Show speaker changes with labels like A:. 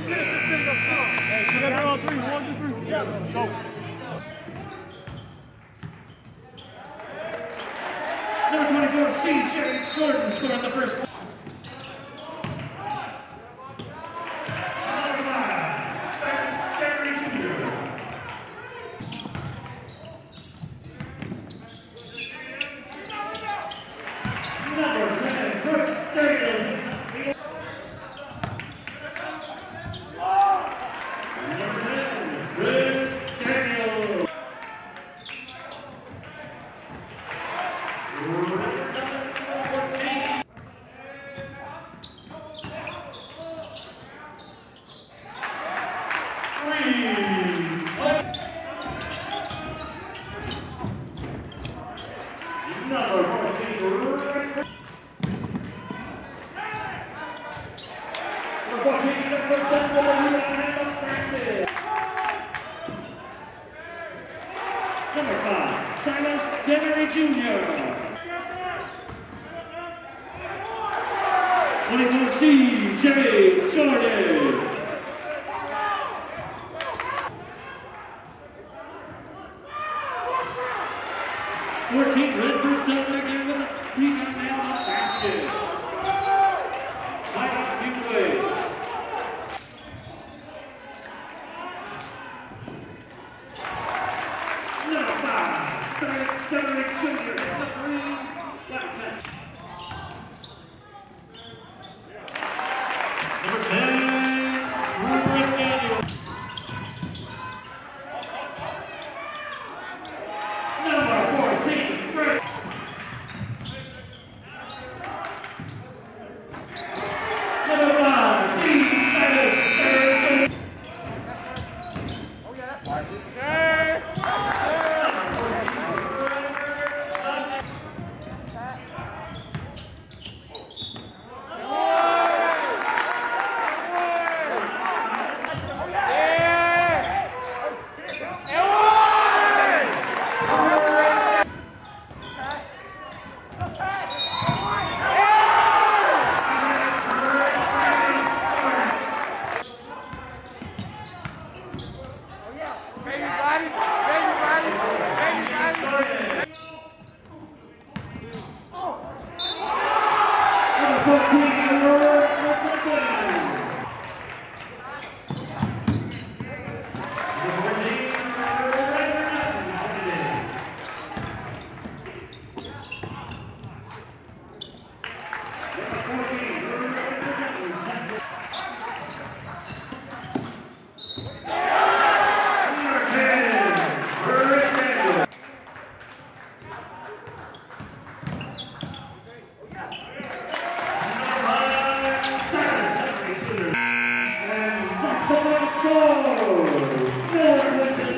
A: Number 24, C.J. Jordan scoring the first point. Number 5, Cyrus Henry Jr. Number 10, Brooks Daniels. Number 10, Brooks Daniels. Number 14, Number 5, Silas Jerry Jr. 21, C.J. Jordan. 14, Redford Dominic here with a rebound and a basket. Tight up giveaway. Number 5, Silas Jerry Jr. The green, black mesh. Number 10, Brooks Daniels. Number 14, Brooks. Number 5, C.J. Jordan. So